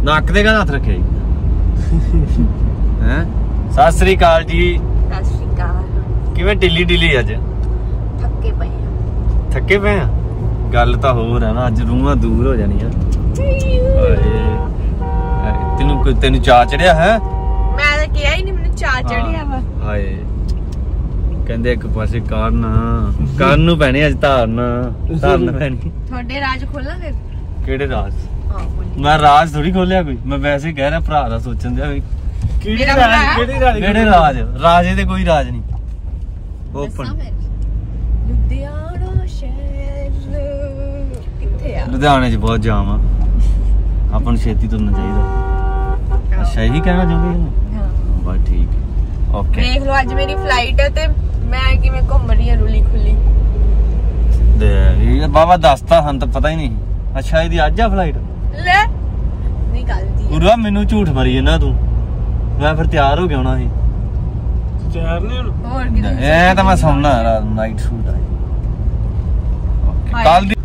नक दे हथ रखे हैं। सत श्री अकाल जी। सत श्री अकाल। किवें ढिली ढिली अज? थके पे थके पे गल तो होर है ना, अज रूहां दूर हो जानियां। तेनू चा चढ़िया है? मैं तो किया ही नहीं, मैंने चा चढ़िया वा। हाय कहंदे एक पासे कान नू पैनी अज धारन पैनी। थोड़े राज खोला फिर? केड़े राज? मैं राज थोड़ी खोलिया कोई, मैं वैसे कह रहा भरा दा सोचन दिया केड़े राज राजे दे कोई राज नहीं। ओपन लुधियाना शहर किथे आ? लुधियाने च बहुत जाम आ, अपन छेती तुरना चाहिए। अच्छा यही कहना चाहते हैं? हां बस ठीक है ओके। देख लो आज मेरी फ्लाइट है ते मैं किवें घूम रही हूं रुली खुली। दे ये बाबा दसता हम तो पता ही नहीं। अच्छा ਇਹਦੀ ਅੱਜ ਆ ਫਲਾਈਟ? ਲੈ ਨਹੀਂ ਗੱਲ ਦੀ ਪੂਰਾ ਮੈਨੂੰ ਝੂਠ ਮਾਰੀ ਨਾ ਤੂੰ। ਮੈਂ ਫਿਰ ਤਿਆਰ ਹੋ ਗਿਆ ਹੋਣਾ ਸੀ। ਤਿਆਰ ਨਹੀਂ ਹੋਰ ਕੀ ਇਹ ਤਾਂ ਮੈਂ ਸੌਣਾ ਨਾਈਟ ਸ਼ੂਟ ਆ। ਕੱਲ ਦੀ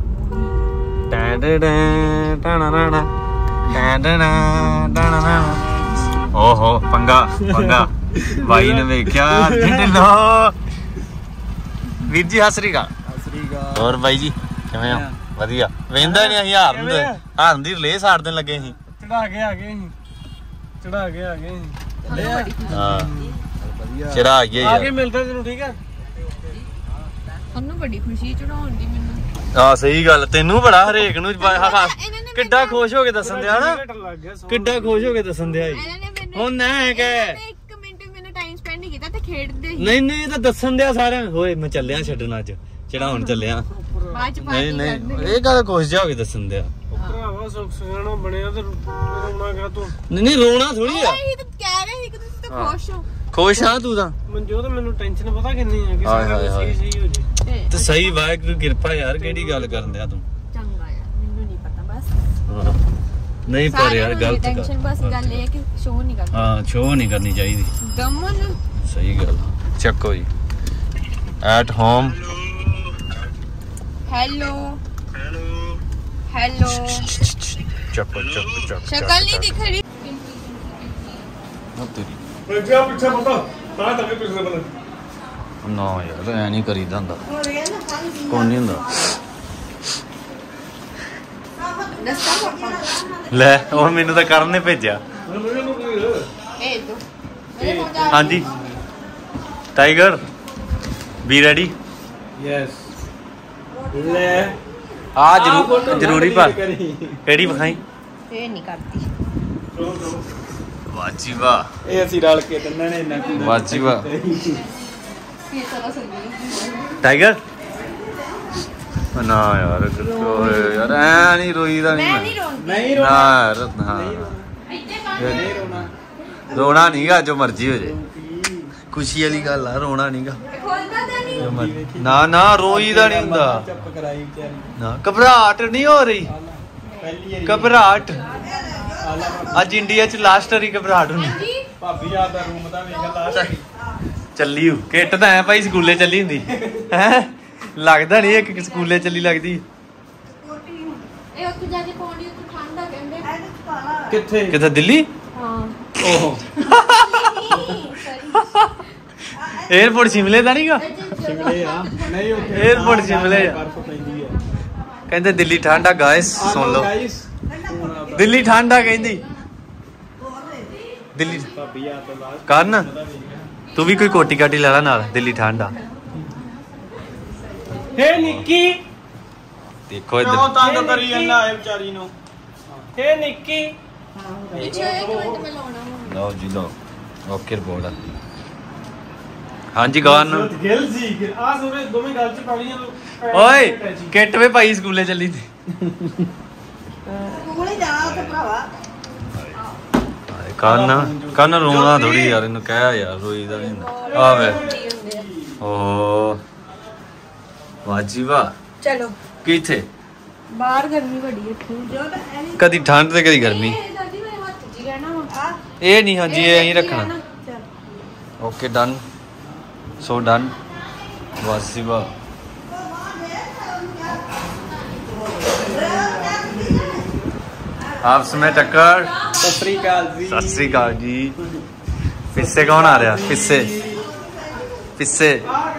ਓਹੋ ਪੰਗਾ ਭਾਈ ਨੇ ਵੇਖਿਆ ਢਿੱਲੋ। ਵੀਰ ਜੀ ਸਤਿ ਸ੍ਰੀ ਅਕਾਲ। ਹੋਰ ਬਾਈ ਜੀ ਕਿਵੇਂ ਹੋ? ਵਧੀਆ ਵੇਂਦਾ ਨਹੀਂ ਅਸੀਂ ਹਾਰਨ ਦੀ ਰਿਲੇ ਸਾੜ ਦੇਣ ਲੱਗੇ ਸੀ। ਚੜਾ ਕੇ ਆ ਗਏ ਹਾਂ ਚੜਾ ਗਏ ਯਾਰ ਮਿਲਦਾ ਤੈਨੂੰ ਠੀਕ ਹੈ। ਤੁਹਾਨੂੰ ਬੜੀ ਖੁਸ਼ੀ ਚੜਾਉਣ ਦੀ ਮੈਨੂੰ। ਹਾਂ ਸਹੀ ਗੱਲ ਤੈਨੂੰ ਬੜਾ ਹਰੇਕ ਨੂੰ ਕਿੱਡਾ ਖੁਸ਼ ਹੋ ਕੇ ਦੱਸਣ ਦਿਆ ਨਾ, ਕਿੱਡਾ ਖੁਸ਼ ਹੋ ਕੇ ਦੱਸਣ ਦਿਆ ਹੁਣ ਨਾ ਕਹਿ 1 ਮਿੰਟ ਮੈਨੂੰ ਟਾਈਮ ਸਪੈਂਡ ਨਹੀਂ ਕੀਤਾ ਤੇ ਖੇਡਦੇ ਸੀ। ਨਹੀਂ ਇਹ ਤਾਂ ਦੱਸਣ ਦਿਆ ਸਾਰਿਆਂ ਹੋਏ ਮੈਂ ਚੱਲਿਆ ਛੱਡਣ ਅੱਜ ਚੜਾਉਣ ਚੱਲਿਆ। ਨਹੀਂ ਇਹ ਗੱਲ ਖੁਸ਼ ਜਾ ਹੋ ਕੇ ਦੱਸਣ ਦਿਆ ਭਰਾਵਾ ਸੁੱਖ ਸੁਖਣਾ ਬਣਿਆ ਤੇ ਰੋਣਾ ਕਾ ਤੂੰ? ਨਹੀਂ ਰੋਣਾ ਥੋੜੀ ਆ, ਇਹ ਤਾਂ ਕਹਿ ਰਹੇ ਸੀ ਕਿ ਤੁਸੀਂ ਤਾਂ ਖੁਸ਼ ਹੋ। ਖੁਸ਼ ਆ ਤੂੰ ਤਾਂ। ਮਨਜੋਤ ਮੈਨੂੰ ਟੈਨਸ਼ਨ ਪਤਾ ਕਿੰਨੀ ਆ ਕਿ ਸਾਰਾ ਸਹੀ ਹੋ ਜੇ ਤੇ ਸਹੀ ਵਾਹਿਗੁਰੂ ਕਿਰਪਾ ਯਾਰ ਕਿਹੜੀ ਗੱਲ ਕਰਨ ਦਿਆ ਤੂੰ? ਚੰਗਾ ਯਾਰ ਮੈਨੂੰ ਨਹੀਂ ਪਤਾ ਬਸ। ਨਹੀਂ ਪਰ ਯਾਰ ਗਲਤ ਟੈਨਸ਼ਨ ਬਸ ਗੱਲ ਇਹ ਹੈ ਕਿ ਸ਼ੋਅ ਨਹੀਂ ਕਰਨੀ। ਹਾਂ ਸ਼ੋਅ ਨਹੀਂ ਕਰਨੀ ਚਾਹੀਦੀ। ਦਮਨ ਸਹੀ ਗੱਲ ਚੱਕੋ ਜੀ ਐਟ ਹੋਮ। हेलो ਚੱਕੋ शक्ल नहीं दिख रही। ਨਾ ਯਾਰ ਐ ਨਹੀਂ ਕਰੀਦਾ ਹੁੰਦਾ, ਕੋਈ ਨਹੀਂ ਹੁੰਦਾ। ਲੈ ਉਹ ਮੈਨੂੰ ਤਾਂ ਕਰਨ ਨੇ ਭੇਜਿਆ। ਹਾਂਜੀ ਟਾਈਗਰ ਬੀ ਰੈਡੀ? ਯੈਸ ਲੈ ਆ ਜ਼ਰੂਰੀ ਪਰ ਕਿਹੜੀ ਵਿਖਾਈ? ਇਹ ਨਹੀਂ ਕਰਦੀ ਵਾਹ ਜੀ ਵਾਹ। ਇਹ ਅਸੀਂ ਰਲ ਕੇ ਤਿੰਨਾਂ ਨੇ ਇੰਨਾ ਵਾਹ ਜੀ ਵਾਹ। ਟਾਈਗਰ ਨਾ ਯਾਰ ਯਾਰ ਐ ਨਹੀਂ ਰੋਈਦਾ ਨਹੀਂ ਮੈਂ ਨਹੀਂ ਰੋਂਦੀ। ਨਹੀਂ ਨਾ ਯਾਰ ਹਾਂ ਰੋਣਾ ਨਹੀਂਗਾ ਜੋ ਮਰਜ਼ੀ ਹੋ ਜੇ, ਖੁਸ਼ੀ ਵਾਲੀ ਗੱਲ ਆ, ਰੋਣਾ ਨਹੀਂਗਾ। ਨਾ ਰੋਈਦਾ ਨਹੀਂ ਹੁੰਦਾ ਚੁੱਪ ਕਰਾਈ ਵਿਚਾਰੀ ਨਾ। ਘਬਰਾਹਟ ਨਹੀਂ ਹੋ ਰਹੀ, ਘਬਰਾਹਟ ਅੱਜ ਇੰਡੀਆ ਚ ਲਾਸਟ ਵਾਰੀ ਘਬਰਾਹਟ ਹੁੰਦੀ। ਭਾਬੀ ਆ ਦਾ ਰੂਮ ਦਾ ਵੇਖ ਲਾਸਟ ਚੱਲੀ ਹੂ ਕਿੱਟ ਤਾਂ ਐ ਭਾਈ ਸਕੂਲੇ ਚੱਲੀ ਹੁੰਦੀ ਹੈ, ਲੱਗਦਾ ਨਹੀਂ ਇੱਕ ਸਕੂਲੇ ਚੱਲੀ ਲੱਗਦੀ। ਇਹ ਉੱਥੇ ਜਾ ਕੇ ਪੌਂਡੀ ਉੱਤੇ ਠੰਡਾ ਕਹਿੰਦੇ ਕਿੱਥੇ ਦਿੱਲੀ? ਹਾਂ ਓਹੋ 에어ਪੋਰਟ ਸ਼ਿਮਲੇ ਦਾ ਨਹੀਂਗਾ? ਸ਼ਿਮਲੇ ਆ ਨਹੀਂ ਉੱਥੇ 에어ਪੋਰਟ ਸ਼ਿਮਲੇ ਆ। ਬਰਫ਼ ਪੈਂਦੀ ਆ ਕਹਿੰਦੇ ਦਿੱਲੀ ਠੰਡਾ ਗਾਇਸ ਸੁਣ ਲਓ ਦਿੱਲੀ ਠੰਡਾ ਕਹਿੰਦੀ ਦਿੱਲੀ। ਭਾਬੀ ਆ ਤਾਂ ਲਾਸਟ ਕਰਨ ਤੂੰ ਵੀ ਕੋਈ ਕੋਟੀ ਕਾਟੀ ਲੈ ਲੈ ਨਾਲ, ਦਿੱਲੀ ਠੰਡਾ। ਹੇ ਨਿੱਕੀ ਦੇਖੋ ਇੱਧਰ ਕਿਉਂ ਤੰਗ ਕਰੀ ਜਾਂਦਾ ਹੈ ਵਿਚਾਰੀ ਨੂੰ? ਹੇ ਨਿੱਕੀ ਪਿੱਛੇ 1 ਮਿੰਟ ਮੈਂ ਲਾਉਣਾ ਵਾ। ਲਓ ਜੀ ਲਓ ਓਕੇ ਰਿਪੋਰਟ ਆ। ਹਾਂਜੀ ਗਾਨ ਗਿਲ ਜੀ ਆ ਸੋਰੇ ਦੋਵੇਂ ਗੱਲ ਚ ਪਾਲੀਆਂ ਓਏ ਕਿੱਟ ਵੇ ਭਾਈ ਸਕੂਲੇ ਚੱਲੀ ਤੇ ਸਕੂਲ ਹੀ ਜਾਣਾ ਉੱਥੇ ਭਰਾਵਾ। ਕੰਨ ਰੋਣਾ ਥੋੜੀ ਯਾਰ, ਇਹਨੂੰ ਕਹਿ ਯਾਰ ਰੋਈਦਾ ਨਹੀਂ ਹੁੰਦਾ। ਆ ਵੇ ਓ ਵਾਹ ਜੀ ਵਾਹ। ਚਲੋ ਕਿੱਥੇ ਬਾਹਰ ਗਰਮੀ ਬੜੀ ਹੈ ਕਦੀ ਠੰਡ ਤੇ ਕਦੀ ਗਰਮੀ। ਦਾਦੀ ਮੇਰੇ ਹੱਥ 'ਚ ਰਹਿਣਾ ਵਾ। ਇਹ ਨਹੀਂ ਹਾਂਜੀ ਇਹ ਅਸੀਂ ਰੱਖਣਾ। ਓਕੇ ਡਨ ਸੋ ਡਨ ਵਾਹ ਜੀ ਵਾਹ। आपस में टक्कर। सत श्री अकाल जी। सत श्री अकाल जी। पिस्से कौन आ रहा? पिस्से पिस्से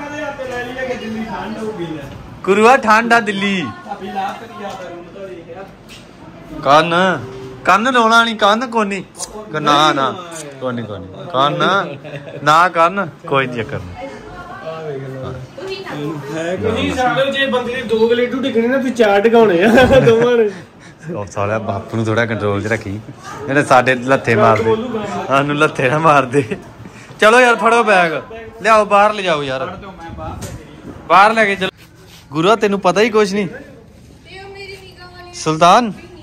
गुरुआ ठंडा दिल्ली। कन कन रोना नहीं, कन कोनी ना ना कोनी कोनी कन ना कन कोई चक्कर नहीं। नहीं साले जे बंदे ने 2 गलेटू टिकने ना, तू 4 टिकाने आ दोवां ने। साला बापू नूं थोड़ा कंट्रोल च रखी, इहने साडे लत्थे मार दे, सानू लत्थे ना मार दे। चलो यार फड़ो बैग, लियाओ बाहर ले जाओ यार, बाहर लेके चलो। गुरुआ तेनू पता ही कुछ नहीं। सुल्तान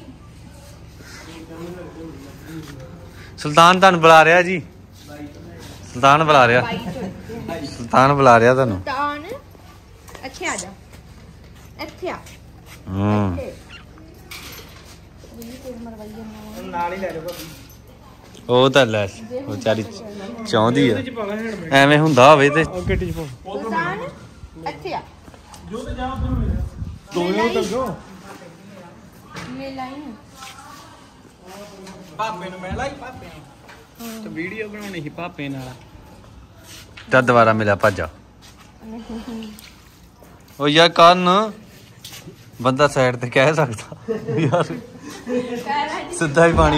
सुल्तान तुहानू बुला रहा जी, सुल्तान बुला रहा, सुल्तान बुला रहा तुहानू। ਇੱਥੇ ਆ ਜਾ, ਇੱਥੇ ਆ। ਨਾਲ ਹੀ ਲੈ ਜਾ ਭਾਬੀ। ਉਹ ਤਾਂ ਲੈ ਵਿਚਾਰੀ ਚਾਹੁੰਦੀ ਆ ਐਵੇਂ ਹੁੰਦਾ ਹੋਵੇ ਤੇ ਗੱਡੀ ਚ ਪਾ। ਸੁਲਤਾਨ ਇੱਥੇ ਆ। ਜੋ ਤੇ ਜਾ ਉਧਰ ਮਿਲ ਦੋਵੇਂ ਉਧਰ ਜੋ ਲੈ ਲਾਈ ਭਾਪੇ ਨੂੰ ਮਿਲ ਆਈ, ਭਾਪੇ ਨੂੰ ਤੇ ਵੀਡੀਓ ਬਣਾਉਣੀ ਸੀ ਭਾਪੇ ਨਾਲ। ਤਾਂ ਦੁਬਾਰਾ ਮਿਲਿਆ ਭੱਜਾ। ਉਹ ਯਾਰ ਕੰਨ ਬੰਦਾ ਸਾਈਡ ਤੇ ਕਹਿ ਸਕਦਾ ਯਾਰ, ਸਿੱਧਾ ਹੀ ਪਾਣੀ।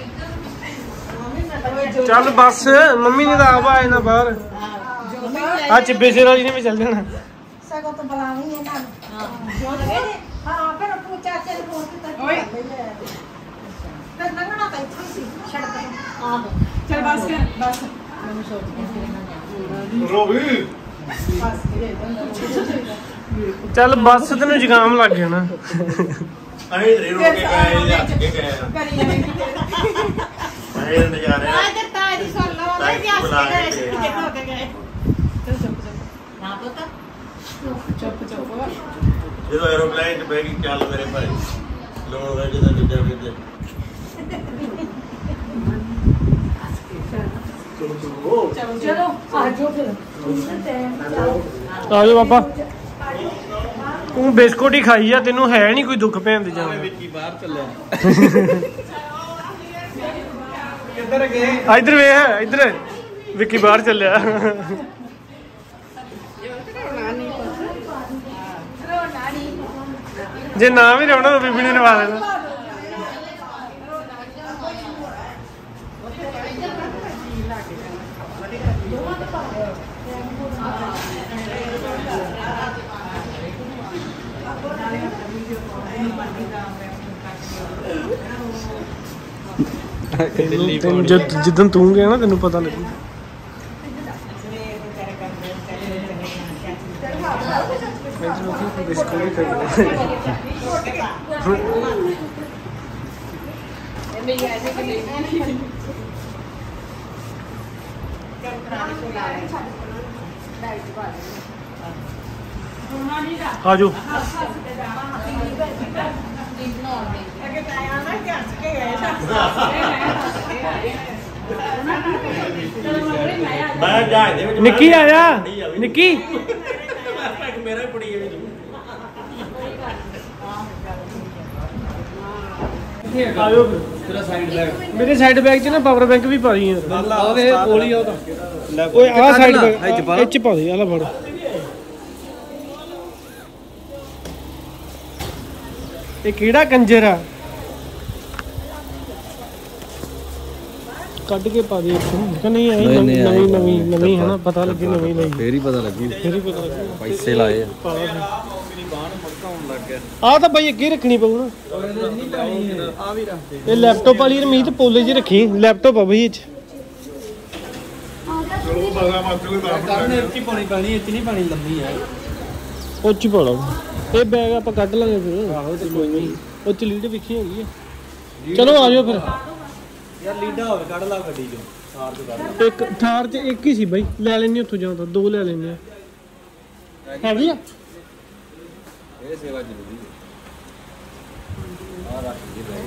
ਚੱਲ ਬਸ, ਮੰਮੀ ਨੇ ਤਾਂ ਆਪ ਆਏ ਨਾ ਬਾਹਰ। ਆ ਚਿੱਬੇ ਸਿਰਾ ਜੀ ਨੇ ਵੀ ਚੱਲ ਜਾਣਾ। ਸਗੋਂ ਤਾਂ ਬੁਲਾਵੀਂ ਇਹਨਾਂ ਨੂੰ। ਹਾਂ ਫਿਰ ਤੂੰ ਚਾਚੇ ਨੂੰ ਫੋਨ ਕੀਤਾ ਓਏ ਤੇ ਨੰਗਣਾ ਤਾਂ ਇੱਥੇ ਸੀ ਛੱਡ ਦੇ। ਆਹੋ ਚੱਲ ਬਸ ਬਸ ਮੈਨੂੰ ਸੋਚ ਕੇ ਰੋਵੀ ਚੱਲ ਬਸ, ਤੈਨੂੰ ਜ਼ੁਕਾਮ ਲੱਗ ਗਿਆ ਨਾ। ਅਸੀਂ ਰੇ ਰੋ ਕੇ ਗਏ, ਹੱਥ ਕੇ ਗਏ ਅਸੀਂ ਨਜ਼ਾਰੇ ਆ ਤੇ ਤਾਜੀ ਸੁਣ ਲਓ ਉਹਦੇ ਵੀ ਹੱਸ ਕੇ ਗਏ ਸੀ, ਹੋ ਕੇ ਗਏ। ਚੁੱਪ ਚੁੱਪ ਨਾ ਪੁੱਤ, ਚੁੱਪ ਚੁੱਪ। ਜਦੋਂ ਐਰੋਪਲੇਨ 'ਚ ਬਹਿ ਗਈ, ਚੱਲ ਮੇਰੇ ਭਾਈ ਲੋੜ ਹੋਵੇ ਜਦੋਂ ਦੂਜਾ ਵੀ ਤੇ ਚਲੋ ਆ ਜਾਓ ਫਿਰ। ਆ ਜਾਓ ਬਾਬਾ, ਤੂੰ ਬਿਸਕੁਟ ਹੀ ਖਾਈ ਆ, ਤੈਨੂੰ ਹੈ ਨਹੀਂ ਕੋਈ ਦੁੱਖ ਭੈਣ ਦੇ ਜਾਣ। ਵਿੱਕੀ ਬਾਹਰ ਚੱਲਿਆ। ਕਿੱਧਰ ਗਏ? ਇੱਧਰ ਵੇਖ, ਇੱਧਰ ਵਿੱਕੀ ਬਾਹਰ ਚੱਲਿਆ। ਜੇ ਨਾ ਵੀ ਰੋਣਾ ਤਾਂ ਬੀਬੀ ਨੇ ਰਵਾ ਦੇਣਾ। ਜਿੱਦਣ ਤੂੰ ਗਿਆ ਨਾ ਤੈਨੂੰ ਪਤਾ ਲੱਗੂ। ਆਜੋ ਮੈਂ ਜਹਾਜ਼ ਦੇ ਵਿੱਚ ਨਿੱਕੀ ਆ ਜਾ, ਨਿੱਕੀ ਮੇਰਾ ਹੀ ਪੜੀ ਹੈ ਆਜੋ। ਤੇਰਾ ਸਾਈਡ ਬੈਗ, ਮੇਰੇ ਸਾਈਡ ਬੈਗ 'ਚ ਨਾ ਪਾਵਰ ਬੈਂਕ ਵੀ ਪਾ ਰਹੀ ਯਾਰ। ਆਵੇ ਕੋਲੀ ਆ ਉਹਦਾ। ਓਏ ਆ ਸਾਈਡ ਬੈਗ ਇਹ 'ਚ ਪਾ ਦੇ, ਆ ਲੈ ਫੜ। ਇਹ ਕਿਹੜਾ ਕੰਜਰ ਆ? ਕੱਢ ਕੇ ਪਾ ਦੇ ਇੱਥੋਂ ਕਿ ਨਹੀਂ? ਆਈ ਨਵੀਂ ਹੈ ਨਾ, ਪਤਾ ਲੱਗੇ ਨਵੀਂ ਲਈ, ਫੇਰ ਹੀ ਪਤਾ ਲੱਗੂ, ਫੇਰ ਹੀ ਪਤਾ ਲੱਗੇ ਪੈਸੇ ਲਾਏ ਆ। ਆ ਤਾਂ ਬਾਈ ਅੱਗੇ ਰੱਖਣੀ ਪਊ ਨਾ। ਇਹ ਲੈਪਟਾਪ ਵਾਲੀ ਰਮੀਤ ਪੋਲੇ 'ਚ ਰੱਖੀ, ਲੈਪਟਾਪ ਆ ਬਈ ਇਹ 'ਚ। ਉਹ 'ਚ ਪਾਉਣਾ, ਇਹ ਬੈਗ ਆਪਾਂ ਕੱਢ ਲਾਂਗੇ ਫਿਰ। ਆਹੋ ਤੇ ਕੋਈ ਨਹੀਂ, ਉਹ 'ਚ ਲੀਡ ਵਿਖੀ ਹੈਗੀ ਆ। ਚਲੋ ਆ ਜਾਓ ਫਿਰ ਯਾਰ। ਲੀਡਾ ਹੋਵੇ ਕੱਢ ਲਾ ਗੱਡੀ 'ਚੋਂ, ਥਾਰ 'ਚ ਕੱਢ। ਇੱਕ ਥਾਰ 'ਚ ਇੱਕ ਹੀ ਸੀ ਬਾਈ, ਲੈ ਲੈਣੇ ਉੱਥੋਂ ਜਾਂ ਤਾਂ 2 ਲੈ ਲੈਣੇ ਆ। ਹੈਗੀ ਆ ਇਹ ਸੇਵਾ ਜ਼ਰੂਰੀ ਹੈ। ਆ ਰੱਖ ਜੀ ਬੈਗ।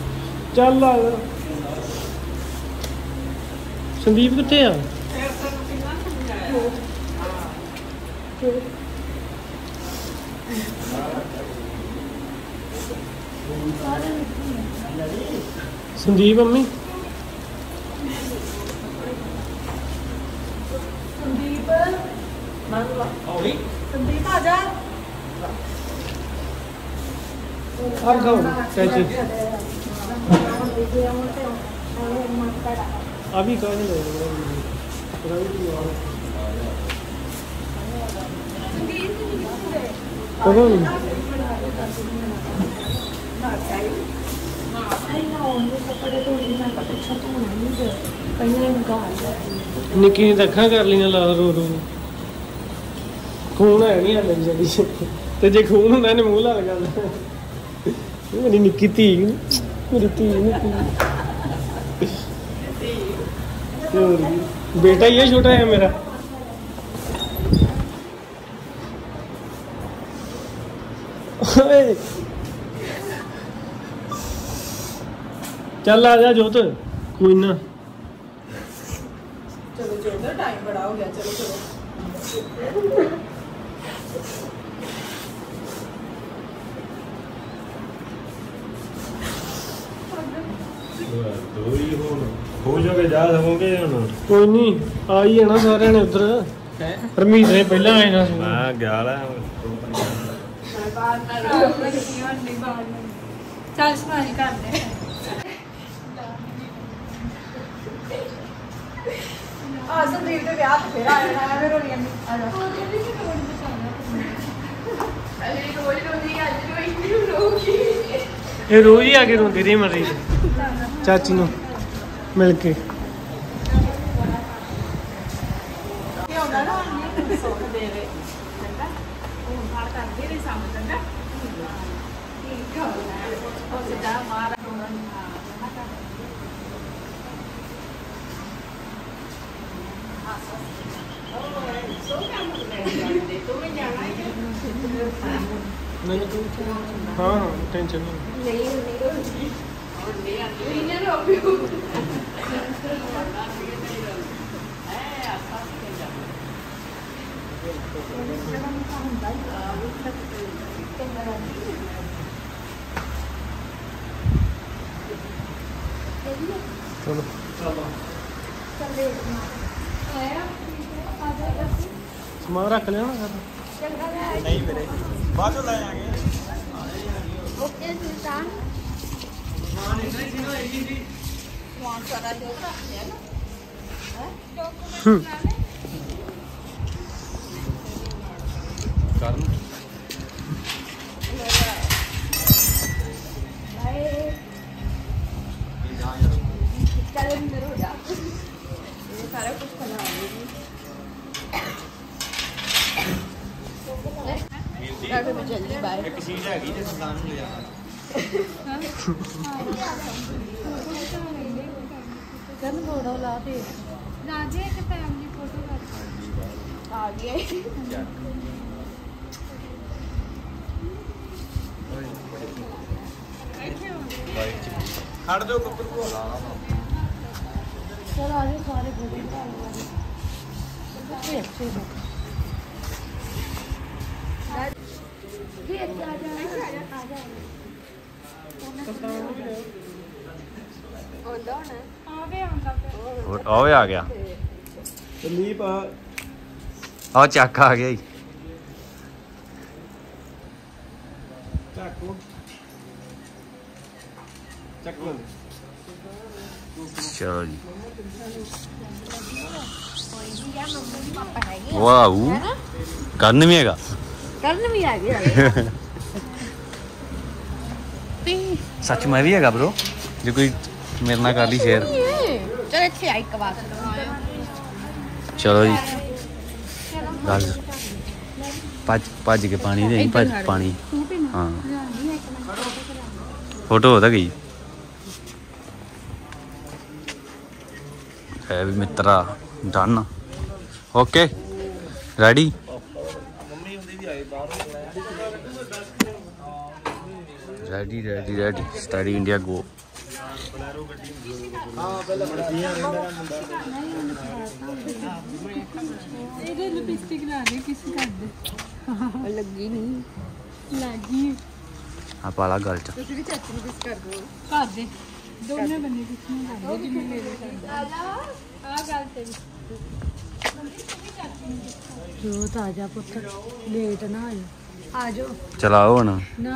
ਚੱਲ ਆ। ਸੰਦੀਪ ਕਿੱਥੇ ਆ? संदीप मम्मी संदीप आ जा आप खाओ चाची अभी कहाँ ले निक्की ने अखा कर लिया ला रो रो खून है नहीं हाले बेचारी ते जे खून होंदा ने मूंह ला लगा मेरी निक्की धी मेरी धी निक्की बेटा ये छोटा है मेरा चल आ जा जोत कोई ना चलो चलो टाइम बड़ा हो गया चलो चलो दो ही हो जाओगे जा सकोगे कोई नहीं आ ही जाना सारे ने उधर रमीत ने पहला आए ना मैं गया ला चल सफाई कर दे संदीप के ब्याह फिर आया फिर होनी आ जा ये रोज ही आके रोंदी रही मरी चाची नु मिल के हाँ हाँ टेंशन नहीं चलो सामान रख लिया ना घर नहीं मेरे बाद में लाएंगे ओके सुल्तान वहाँ सारा जो रखते हैं ना चल अंदर हो जा ये सारा कुछ बनाओगे जल्दी बाय एक चीज हैगी जे सुल्तान ले जाना गन फोटो ला दे राजे एक फैमिली फोटो कर आ गया खड़ दो कपड़ को चलो आज सारे फोटो अच्छे हैं ओए आ गया संदीप आओ चक आ गया चलो जी वाह करन भी हैगा करन भी आ गया सच में भी हैगा ब्रो जो कोई मेरे नाल कर ली शेयर चल अच्छे आई कबाब चलो जी गल भज के पानी दे पानी हाँ फोटो होता गई है भी मित्रा done okay ready ready ready ready study India go ਇਹਦੇ ਲਿਪਸਟਿਕ ਲਾ ਦੇ ਕਿਸ ਕਰ ਦੇ ਲੱਗੀ ਨਹੀਂ ਲੱਗੀ ਆ ਪਾਲਾ ਗੱਲ ਚ ਤੁਸੀਂ ਵੀ ਚਾਚੀ ਨੂੰ ਕਿਸ ਕਰ ਦੋ ਕਰ ਦੇ ਦੋਨੇ ਬੰਨੇ ਕਿਸ ਨੂੰ ਕਰ ਦੇ ਜਿੰਨੇ ਮੇਰੇ ਕਰ ਆ ਗੱਲ ਤੇ ਜੋ ਤਾਜਾ ਪੁੱਤ ਲੇਟ ਨਾ ਆਇਓ ਆ ਜਾਓ ਚਲਾਓ ਹੁਣ ਨਾ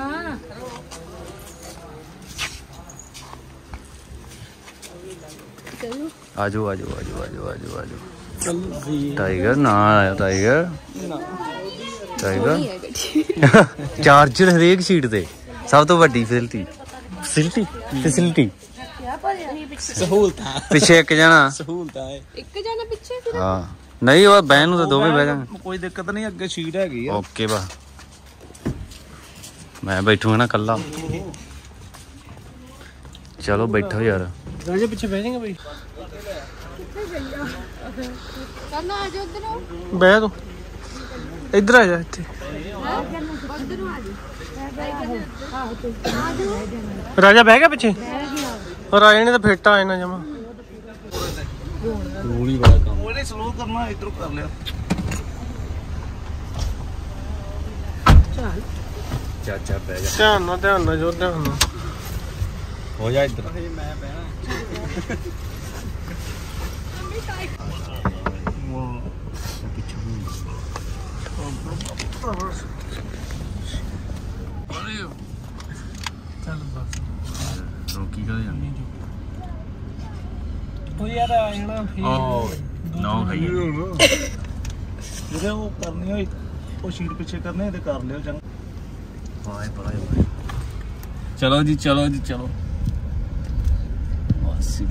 ਚਲੋ ਆਜੋ ਟਾਈਗਰ ਨਾ ਆਇਆ ਟਾਈਗਰ ਚਾਰਜਰ ਹਰੇਕ ਸੀਟ ਤੇ ਸਭ ਤੋਂ ਵੱਡੀ ਫੈਸਿਲਿਟੀ ਸਹੂਲਤਾਂ ਪਿੱਛੇ ਇੱਕ ਜਣਾ ਸਹੂਲਤਾਂ ਹੈ ਇੱਕ ਜਣਾ ਪਿੱਛੇ ਫਿਰ ਹਾਂ ਨਹੀਂ ਉਹ ਬਹਿਣ ਨੂੰ ਤਾਂ ਦੋਵੇਂ ਬਹਿ ਜਾਣਗੇ ਕੋਈ ਦਿੱਕਤ ਨਹੀਂ ਅੱਗੇ ਸੀਟ ਹੈਗੀ ਆ ਓਕੇ ਬਾ ਮੈਂ ਬੈਠੂਗਾ ਨਾ ਕੱਲਾ ਚਲੋ ਬੈਠੋ ਯਾਰ ਰਾਜੇ ਪਿੱਛੇ ਬਹਿ ਜਾਏਗਾ ਬਈ ਚੱਲ ਆ ਜਾ ਉਧਰੋਂ ਬਹਿ ਤੂੰ ਇੱਧਰ ਆ ਜਾ ਇੱਥੇ ਉਧਰੋਂ ਆ ਜਾ ਰਾਜਾ ਬਹਿ ਗਿਆ ਪਿੱਛੇ ਔਰ ਰਾਜੇ ਨੇ ਤਾਂ ਫੇਟਾ ਆਇਆ ਨਾ ਜਮਾ ਰੂਲੀ ਵਾਲਾ ਕੰਮ ਉਹਨੇ ਸਲੋ ਕਰਨਾ ਇਧਰੋਂ ਕਰ ਲਿਆ ਚਾਚਾ ਬਹਿ ਜਾ ਧਿਆਨ ਨਾਲ ਜੋ ਧਿਆਨ ਨਾਲ ਹੋ ਜਾ ਇੱਧਰ ਚੱਲ ਬਸ ਰੋਕੀ ਕਰ ਜਾਂਦੀ ਉਹ ਯਾਰ ਆ ਜਾਣਾ ਓ ਨੋ ਖਾਈਏ ਜਿਹੜੇ ਉਹ ਕਰਨੀ ਹੋਈ ਉਹ ਸ਼ੀਟ ਪਿੱਛੇ ਕਰਨੇ ਤੇ ਕਰ ਲਿਓ ਚੰਗਾ ਵਾਏ ਚਲੋ ਜੀ ਚਲੋ ਵਾਸੀ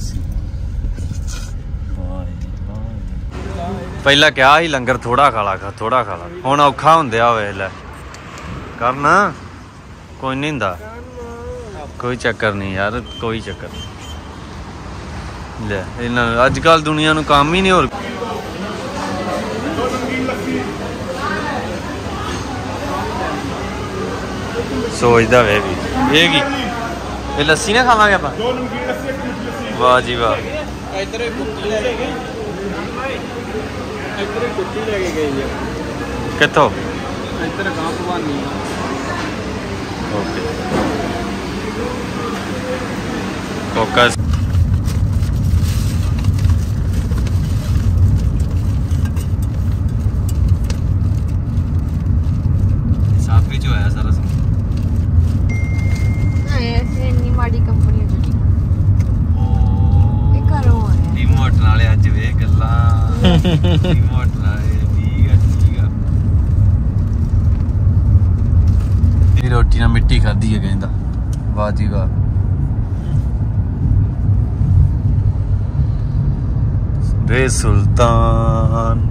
ਪਹਿਲਾਂ ਕਿਹਾ ਸੀ ਲੰਗਰ ਥੋੜਾ ਖਾ ਲਾ ਹੁਣ ਔਖਾ ਹੁੰਦਿਆ ਹੋਵੇ ਲੈ ਕਰਨਾ ਕੋਈ ਨਹੀਂ ਹੁੰਦਾ ਕੋਈ ਚੱਕਰ ਨਹੀਂ ਯਾਰ ਕੋਈ ਚੱਕਰ ਨਹੀਂ ਲੈ ਇਹਨਾਂ ਅੱਜ ਕੱਲ ਦੁਨੀਆ ਨੂੰ ਕੰਮ ਹੀ ਨਹੀਂ ਹੋਰ ਸੋਚਦਾ ਵੇ ਵੀ ਇਹ ਕੀ ਇਹ ਲੱਸੀ ਨਾ ਖਾਵਾਂਗੇ ਆਪਾਂ ਵਾਹ ਜੀ ਵਾਹ ਇੱਧਰ ਕੁੱਤੀ ਲੈ ਕੇ ਗਏ ਇੱਧਰ ਕੁੱਤੀ ਲੈ ਕੇ ਗਏ ਜੀ ਕਿੱਥੋਂ ਇੱਧਰ ਗਾਂ ਭਵਾਨੀ ਓਕੇ ਫੋਕਸ ਸਾਫੀ ਜੋ ਆਇਆ ਸਾਰਾ ਐਸੇ ਇੰਨੀ ਮਾੜੀ ਕੰਪਨੀ ਜਿਹੜੀ ਉਹ ਇਹ ਘਰੋਂ ਆਇਆ ਰਿਮੋਟ ਨਾਲੇ ਅੱਜ ਵੇ ਗੱਲਾਂ ਰਿਮੋਟ ਨਾਲੇ ਠੀਕ ਆ ਇਹ ਰੋਟੀ ਨਾਲ ਮਿੱਟੀ ਖਾਧੀ ਹੈ ਕਹਿੰਦਾ ਵਾਹ ਜੀ ਵਾਹ ਰੇ ਸੁਲਤਾਨ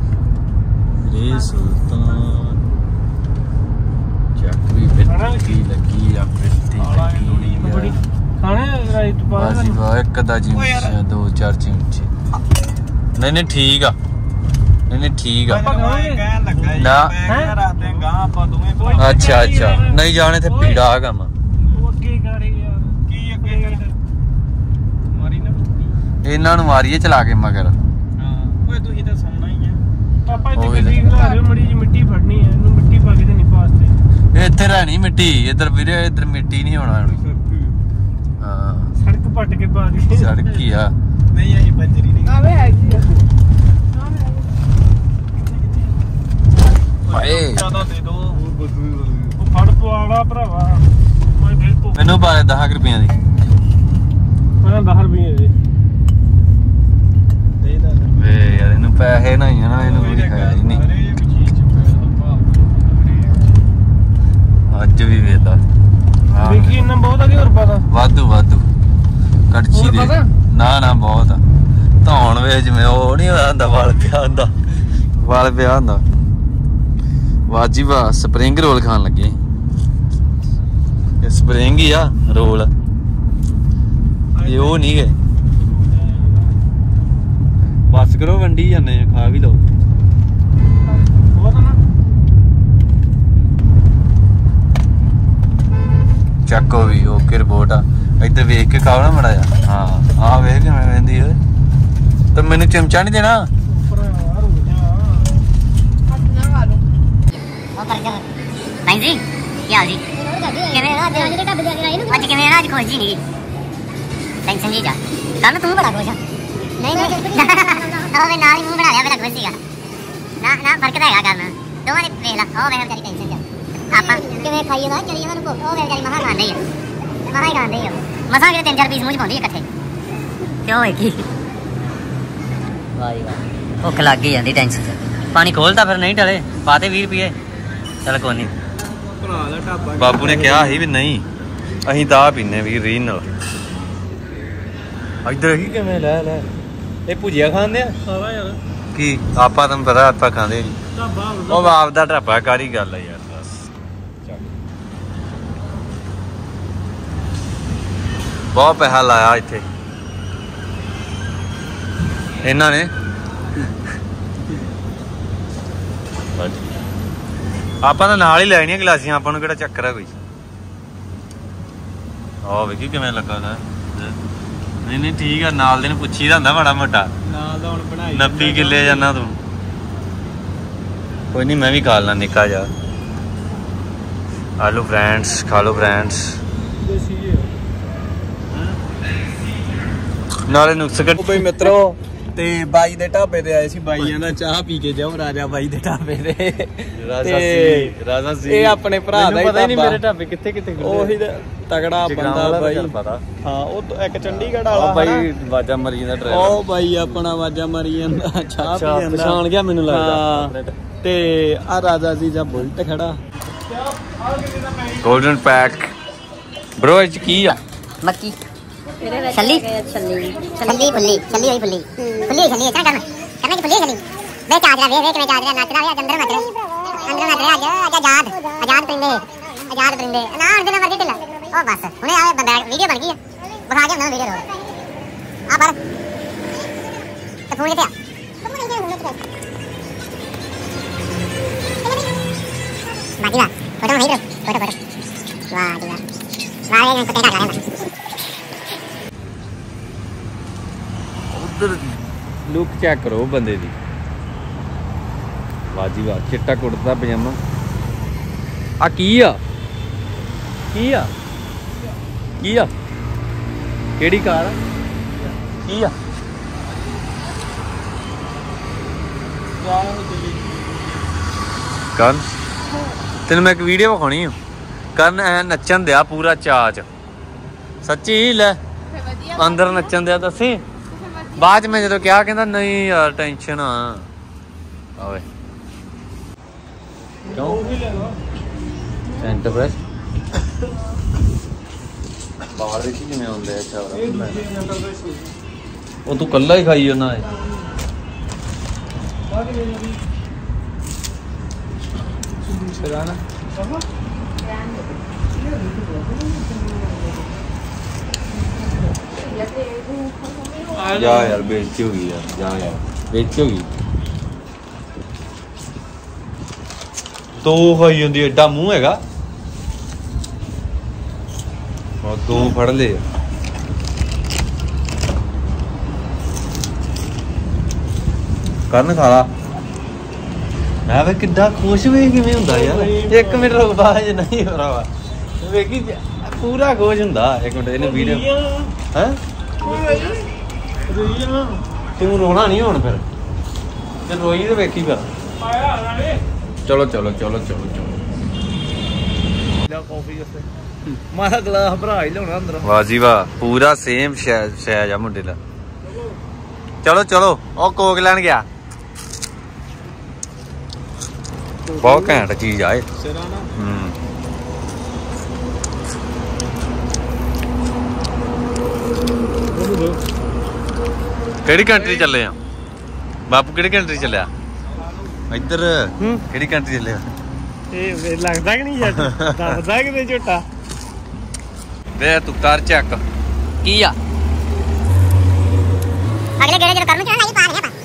ਚੱਕਰੀ ਬਿੱਟੀ ਲੱਗੀ ਆ ਬਿੱਟੀ ਲੱਗੀ ਖਾਣਾ ਰਾਈਟ ਵਾਹ ਜੀ ਵਾਹ ਇੱਕ ਅੱਧਾ ਚਿਮਚਾ ਦੋ ਚਾਰ ਚਿਮਚੇ ਨਹੀਂ ਠੀਕ ਆ ਨਹੀਂ ਠੀਕ ਆ ਕਹਿਣ ਲੱਗਾ ਨਾ ਰਾਤੇ ਗਾਂ ਆਪਾਂ ਦੋਵੇਂ ਅੱਛਾ ਨਹੀਂ ਜਾਣੇ ਤੇ ਪੀੜਾ ਆ ਕੰਮ ਉਹ ਅੱਗੇ ਕਰੇ ਯਾਰ ਕੀ ਅੱਗੇ ਮਾਰੀ ਨਾ ਇਹਨਾਂ ਨੂੰ ਮਾਰੀਏ ਚਲਾ ਕੇ ਮਗਰ ਹਾਂ ਓਏ ਤੁਸੀਂ ਤਾਂ ਸੌਣਾ ਹੀ ਆ ਆਪਾਂ ਇੱਥੇ ਗੱਡੀ ਖਲਾ ਰਹੇ ਮੜੀ ਜੀ ਮਿੱਟੀ ਫੜਨੀ ਹੈ ਇਹਨੂੰ ਮਿੱਟੀ ਪਾ ਕੇ ਦੇਣੀ ਪਾਸਤੇ ਇੱਥੇ ਰਹਿਣੀ ਮਿੱਟੀ ਇੱਧਰ ਵੀਰੇ ਇੱਧਰ ਮਿੱਟੀ ਨਹੀਂ ਹੋਣਾ ਹਾਂ ਸੜਕ ਪੱਟ ਕੇ ਪਾ ਦੀ ਸੜਕ ਹੀ ਆ ਨਹੀਂ ਆਈ ਬੰਜਰੀ ਨਹੀਂ ਆਵੇ ਹੈਗੀ ਆ ਹਾਏ ਜ਼ਿਆਦਾ ਦੇ ਦੋ ਉਹ ਫੜ ਪਵਾੜਾ ਭਰਾਵਾ ਮੈਂ ਫਿਰ ਤੋਂ ਮੈਨੂੰ ਪਾ 10 ਰੁਪਈਆਂ ਦੀ ਮੈਂ 10 ਰੁਪਏ ਦੇ ਦੇ ਵੇ ਯਾਰ ਇਹਨੂੰ ਪੈਸੇ ਨਹੀਂ ਆ ਨਾ ਇਹਨੂੰ ਕੋਈ ਖਾਇਆ ਹੀ ਨਹੀਂ ਅੱਜ ਵੀ ਵੇਦਾ ਵੇਖੀ ਇੰਨਾ ਬਹੁਤ ਆ ਕਿ ਹੋਰ ਪਤਾ ਵਾਧੂ ਕੜਛੀ ਹੋਰ ਦੇ ਪਤਾ? ਨਾ ਬਹੁਤ ਆ ਧੌਣ ਵੇ ਜਿਵੇਂ ਉਹ ਨਹੀਂ ਹੁੰਦਾ ਵਾਲ ਪਿਆ ਹੁੰਦਾ ਵਾਜੀ ਵਾ ਸਪਰਿੰਗ ਰੋਲ ਖਾਣ ਲੱਗੇ ਇਹ ਸਪਰਿੰਗ ਹੀ ਆ ਰੋਲ ਇਹ ਉਹ ਨਹੀਂ ਗਏ ਬਸ ਕਰੋ ਵੰਡੀ ਜਾਂਦੇ ਖਾ ਵੀ ਲਓ ਬਹੁਤ ਨਾ ਚੱਕੋ ਵੀ ਓਕੇ ਰਿਪੋਰਟ ਆ ਇੱਧਰ ਵੇਖ ਕੇ ਖਾਓ ਨਾ ਮੜਾ ਜਾ। ਹਾਂ ਆ ਵੇਖ ਕਿਵੇਂ ਵੇਂਦੀ ਓਏ। ਤੇ ਮੈਨੂੰ ਚਮਚਾ ਨਹੀਂ ਦੇਣਾ। भाई जी क्या हाल जी अज कि अज खुश जी नहीं टेंशन जी जा कल तू बड़ा खुश नहीं नाल ही मुंह बना लिया मेरा खुश सीगा ना ना फर्क तो है करना दोवां ने वेख ला ओ वेख बेचारी टेंशन जा आपा किवें खाइए ना चली जाना भुख ओ बेचारी महा खांदे ही महा ही खांदे ही मसा के 3-4 पीस मुंह च पाउंदी इकट्ठे क्यों है की वाह वाह भुख लग गई जांदी टेंशन पानी खोलता फिर नहीं टले पाते 20 रुपये चल कोई नहीं बाबू ने कहा ही भी नहीं अहीं ता पीने भी रीन नाल इधर ही किवें ले ले ए भुजिया खांदे आ सारा यार की आपा तुम पता आपा खांदे नहीं ओ बाप दा ढाबा कारी गल है यार बस बहुत पैसा लाया इत्थे इन्हां ने ਆਪਾਂ ਤਾਂ ਨਾਲ ਹੀ ਲੈਣੀਆਂ ਗਲਾਸੀਆਂ ਆਪਾਂ ਨੂੰ ਕਿਹੜਾ ਚੱਕਰ ਆ ਕੋਈ ਆ ਵੇਖੀ ਕਿਵੇਂ ਲੱਗਾ ਨਾ ਨਹੀਂ ਨਹੀਂ ਠੀਕ ਆ ਨਾਲ ਦੇ ਨੂੰ ਪੁੱਛੀਦਾ ਹੁੰਦਾ ਮਾੜਾ ਮੋਟਾ ਨਾਲ ਦਾ ਹੁਣ ਬਣਾਈ 29 ਕਿੱਲੇ ਜਾਨਾ ਤੂੰ ਕੋਈ ਨਹੀਂ ਮੈਂ ਵੀ ਖਾ ਲਾਂ ਨਿੱਕਾ ਜਾ ਆਲੂ ਫਰੈਂਡਸ ਖਾ ਲੋ ਫਰੈਂਡਸ ਨਾਲੇ ਨੁਕਸ ਕੱਟ ਬਈ ਮਿੱਤਰੋ ਤੇ ਬਾਈ ਦੇ ਢਾਬੇ ਤੇ ਆਏ ਸੀ ਬਾਈਆਂ ਦਾ ਚਾਹ ਪੀ ਕੇ ਜਾਓ ਰਾਜਾ ਬਾਈ ਦੇ ਢਾਬੇ ਤੇ ਰਾਜਾ ਸੀ ਇਹ ਆਪਣੇ ਭਰਾ ਦਾ ਹੀ ਪਤਾ ਹੀ ਨਹੀਂ ਮੇਰੇ ਢਾਬੇ ਕਿੱਥੇ ਕਿੱਥੇ ਉਹੀ ਤਗੜਾ ਬੰਦਾ ਬਾਈ ਹਾਂ ਉਹ ਇੱਕ ਚੰਡੀਗੜ੍ਹ ਵਾਲਾ ਬਾਈ ਆਵਾਜ਼ਾਂ ਮਰੀ ਜਾਂਦਾ ਡਰਾਈਵਰ ਉਹ ਬਾਈ ਆਪਣਾ ਆਵਾਜ਼ਾਂ ਮਰੀ ਜਾਂਦਾ ਚਾਹ ਪੀ ਜਾਂਦਾ ਪਛਾਣ ਗਿਆ ਮੈਨੂੰ ਲੱਗਦਾ ਤੇ ਆ ਰਾਜਾ ਜੀ ਦਾ ਬੁਲਟ ਖੜਾ 골ਡਨ ਪੈਕ ਬ్రో ਇਹ ਚ ਕੀ ਆ मक्की छल्ली छल्ली छल्ली फुल्ली छल्ली हुई फुल्ली फुल्ली छल्ली इतना करना करना की फुल्ली छल्ली वे चादरा वे मैं चादरा नाचदा वे अंदर मत आज आजाद परिंदे ना अंदर मर्जी ढिला ओ बस हुने आवे बंदा वीडियो बन गई है बखा के ना वीडियो आ पर तो फोन किथे बाकी वाह फोटो नहीं रो फोटो वाह जी वाह ये को टेका कर ਉਧਰ ਲੁੱਕ ਚੈੱਕ ਕਰੋ ਬੰਦੇ ਦੀ ਵਾਜੀ ਵਾਹ ਚਿੱਟਾ ਕੁੜਤਾ ਪਜਾਮਾ ਆ ਕੀ ਆ ਕੀ ਆ ਕੀ ਆ ਕਿਹੜੀ ਕਾਰ ਆ ਕੀ ਆ ਕਰਨ ਤੈਨੂੰ ਮੈਂ ਇੱਕ ਵੀਡੀਓ ਵਿਖਾਉਣੀ ਆ ਕਰਨ ਐ ਨੱਚਣ ਦਿਆ ਪੂਰਾ ਚਾਚ ਸੱਚੀ ਲੈ ਅੰਦਰ ਨੱਚਣ ਦਿਆ ਦੱਸੀ ਬਾਅਦ ਚ ਮੈਂ ਜਦੋਂ ਕਿਹਾ ਕਹਿੰਦਾ ਨਹੀਂ ਯਾਰ ਟੈਨਸ਼ਨ ਆ ਆਵੇ ਕਿਉਂ ਸੈਂਟਰ ਪ੍ਰੈਸ ਬਾਹਰ ਦੇਖੀ ਕਿਵੇਂ ਆਉਂਦੇ ਆ ਚਾਵਰਾ ਉਹ ਤੂੰ ਕੱਲਾ ਹੀ ਖਾਈ ਉਹਨਾਂ ਨੇ ਜਾ ਯਾਰ ਬੇਇੱਜ਼ਤੀ ਹੋ ਗਈ ਯਾਰ ਜਾ ਯਾਰ ਬੇਇੱਜ਼ਤੀ ਹੋ ਗਈ ਤੋ ਖਾਈ ਜਾਂਦੀ ਐਡਾ ਮੂੰਹ ਹੈਗਾ ਉਹ ਤੂੰ ਫੜ ਲੈ ਕਰਨ ਖਾ ਲਾ ਮੈਂ ਵੇ ਕਿੱਦਾਂ ਖੁਸ਼ ਵੇ ਕਿਵੇਂ ਹੁੰਦਾ ਯਾਰ 1 ਮਿੰਟ ਰੁਕ ਬਾਅਦ ਨਹੀਂ ਭਰਾਵਾ ਵੇਖੀ ਪੂਰਾ ਖੁਸ਼ ਹੁੰਦਾ 1 ਮਿੰਟ ਇਹਨੂੰ ਵੀਡੀਓ ਹੈ ਤੂੰ ਰੋਣਾ ਨਹੀਂ ਹੁਣ ਫਿਰ ਤੇ ਰੋਈ ਤੇ ਵੇਖੀ ਫਿਰ ਚਲੋ ਚਲੋ ਚਲੋ ਚਲੋ ਚਲੋ ਕਾਫੀ ਉੱਤੇ ਮਾਰਾ ਗਲਾਸ ਭਰਾ ਹੀ ਲਿਆਉਣਾ ਅੰਦਰ ਵਾਹ ਜੀ ਵਾਹ ਪੂਰਾ ਸੇਮ ਸ਼ੈਜ ਆ ਮੁੰਡੇ ਦਾ ਚਲੋ ਚਲੋ ਉਹ ਕੋਕ ਲੈਣ ਗਿਆ ਬਹੁਤ ਘੈਂਟ ਚੀਜ਼ ਆ ਇਹ ਕਿਹੜੀ ਕੰਟਰੀ ਚੱਲੇ ਆ ਬਾਪੂ ਕਿਹੜੀ ਕੰਟਰੀ ਚੱਲਿਆ ਇੱਧਰ ਕਿਹੜੀ ਕੰਟਰੀ ਚੱਲਿਆ ਇਹ ਲੱਗਦਾ ਕਿ ਨਹੀਂ ਯਾਰ ਦੱਸਦਾ ਕਿ ਨਹੀਂ ਝੋਟਾ ਵੇ ਤੂੰ ਕਰ ਚੱਕ ਕੀ ਆ ਅਗਲੇ ਗੇੜੇ ਜਦੋਂ ਕਰਨ ਨੂੰ ਚੜਨਾ ਪਾ ਰਿਹਾ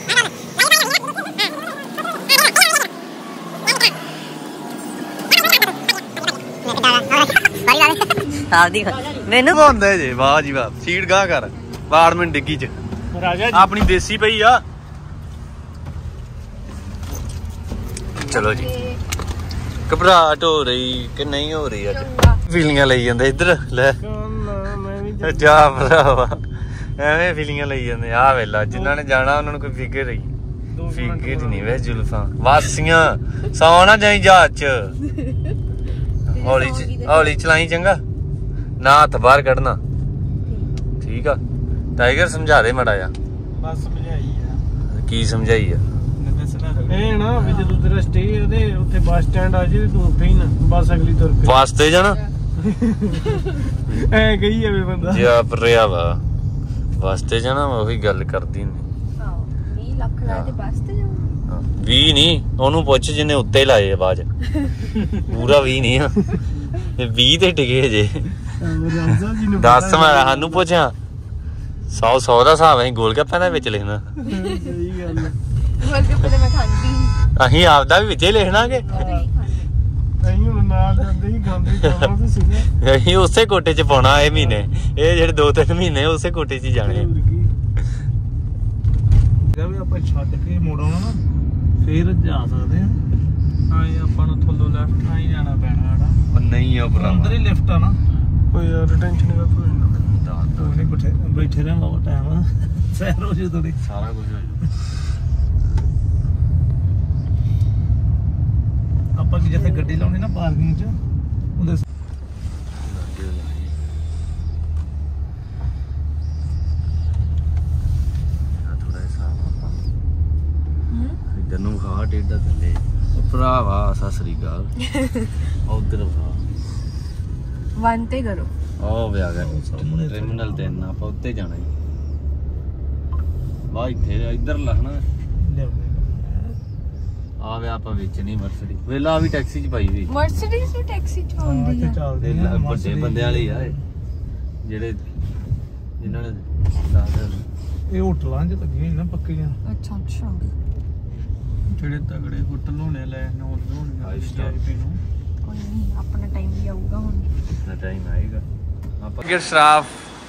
ਆਪਦੀ मैनू पाउंदा जे वाह जी वाह सीट गाह कर बाड़ में डिग्गी च राजा जी अपनी देसी पई आ चलो जी घबराहट हो रही कि नहीं हो रही अज फीलिंगां लई जांदे इधर ले जा भरावा एवें फीलिंगां लई जांदे आ वेला जिन्हां ने जाना उन्हां नूं कोई फिकर ही फिकर नहीं वे जुल्फां वासियां सौ ना जाई जहाज च हौली चलाई चंगा ना हथ बाहर कढ़ना ठीक आ टाइगर समझा दे माड़ा जा बस समझाई आ की समझाई आ ਇਹ ਨਾ ਵੀ ਜਦੋਂ ਤੇਰਾ ਸਟੇ ਉਹਦੇ ਉੱਥੇ ਬੱਸ ਸਟੈਂਡ ਆ ਜੇ ਤੂੰ ਉੱਥੇ ਹੀ ਨਾ ਬੱਸ ਅਗਲੀ ਤੁਰ ਕੇ ਵਾਸਤੇ ਜਾਣਾ ਐ ਕਹੀ ਜਾਵੇ ਬੰਦਾ ਜੀ ਆਪ ਰਿਆ ਵਾ ਵਾਸਤੇ ਜਾਣਾ ਉਹੀ ਗੱਲ ਕਰਦੀ ਨਹੀਂ 20 ਲੱਖ ਲਾ ਤੇ ਬੱਸ ਤੇ ਜਾਊਂ 20 ਨਹੀਂ ਉਹਨੂੰ ਪੁੱਛ ਜਿਹਨੇ ਉੱਤੇ ਲਾਏ ਆ ਬਾਜ ਪੂਰਾ 20 ਨਹੀਂ ਆ ਇਹ 20 ਤੇ ਟਿਕੇ ਜੇ ਰਾਜਾ ਜੀ ਨੂੰ ਦੱਸ ਮੈਂ ਸਾਨੂੰ ਪੁੱਛਾਂ 100 ਦਾ ਹਿਸਾਬ ਅਸੀਂ ਗੋਲ ਗੱਪਿਆਂ ਦਾ ਵਿੱਚ ਲਿਖਣਾ ਸਹੀ ਗੱਲ ਗੋਲਗੱਪੇ ਤੇ ਮੈਂ ਖਾਂਦੀ ਅਸੀਂ ਆਪਦਾ ਵੀ ਵਿੱਚੇ ਲਿਖਣਾਗੇ ਨਹੀਂ ਹੁਣ ਨਾਲ ਜਾਂਦੇ ਹੀ ਖਾਂਦੇ ਜਾਵਾਂ ਤੇ ਸੀਗਾ ਅਸੀਂ ਉਸੇ ਕੋਟੇ 'ਚ ਪਾਉਣਾ ਇਹ ਮਹੀਨੇ ਇਹ ਜਿਹੜੇ 2-3 ਮਹੀਨੇ ਉਸੇ ਕੋਟੇ 'ਚ ਹੀ ਜਾਣੇ ਵੀ ਆਪਾਂ ਛੱਡ ਕੇ ਮੋੜ ਆਉਣਾ ਨਾ ਫੇਰ ਜਾ ਸਕਦੇ ਆ ਹਾਂ ਆਪਾਂ ਨੂੰ ਥੱਲੋਂ ਲੈਫਟ ਨਾਲ ਹੀ ਜਾਣਾ ਪੈਣਾ ਹਨਾ ਨਹੀਂ ਆ ਅੰਦਰ ਹੀ ਲਿਫਟ ਆ ਨਾ ਕੋਈ ਯਾਰ ਟੈਨਸ਼ਨ ਨਹੀਂ ਕੋਈ ਨਾ ਉਹਨੇ ਬੈਠੇ ਰਹਿਣਾ ਵਾ ਟਾਈਮ ਸੈਰ ਹੋ ਜੇ ਥੋੜੀ ਸਾਰਾ ਕੁਝ ਹੋ ਜਾਊ ਆਪਾਂ ਕਿ ਜਿੱਥੇ ਗੱਡੀ ਲਾਉਣੀ ਨਾ ਪਾਰਕਿੰਗ 'ਚ ਉਹਦੇ ਇਧਰ ਨੂੰ ਖਾ ਟੇਡਾ ਥੱਲੇ ਭਰਾਵਾ ਸਤਿ ਸ੍ਰੀ ਅਕਾਲ ਉਧਰ ਖਾ 1 ਤੇ ਕਰੋ ਉਹ ਵਿਆਹ ਗਿਆ ਟਰਮੀਨਲ 3 ਆਪਾਂ ਉੱਤੇ ਜਾਣਾ ਜੀ ਵਾਹ ਇੱਥੇ ਇੱਧਰ ਲੱਗਣਾ ਆ ਵੇ ਆਪਾਂ ਵਿੱਚ ਨਹੀਂ ਮਰਸਡੀ ਵੇਲਾ ਵੀ ਟੈਕਸੀ 'ਚ ਪਾਈ ਵੀ ਮਰਸੀਡੀਜ਼ ਵੀ ਟੈਕਸੀ ਚ ਹੁੰਦੀ ਆ ਵੱਡੇ ਬੰਦਿਆਂ ਵਾਲੀ ਆ ਇਹ ਜਿਹੜੇ ਜਿਨ੍ਹਾਂ ਨੇ ਇਹ ਹੋਟਲਾਂ 'ਚ ਲੱਗੀਆਂ ਨਾ ਪੱਕੀਆਂ ਅੱਛਾ ਅੱਛਾ ਜਿਹੜੇ ਤਗੜੇ ਹੋਟਲ ਹੋਣੇ ਲੈ ਨੌਨ ਹੋਣਗੇ ਵੀਆਈਪੀ ਨੂੰ ਕੋਈ ਨਹੀਂ ਆਪਣਾ ਟਾਈਮ ਵੀ ਆਊਗਾ ਹੁਣ ਇਤਨਾ ਟਾਈਮ ਆਏਗਾ ਆਪਾਂ ਕਿ ਸ਼ਰਾਫ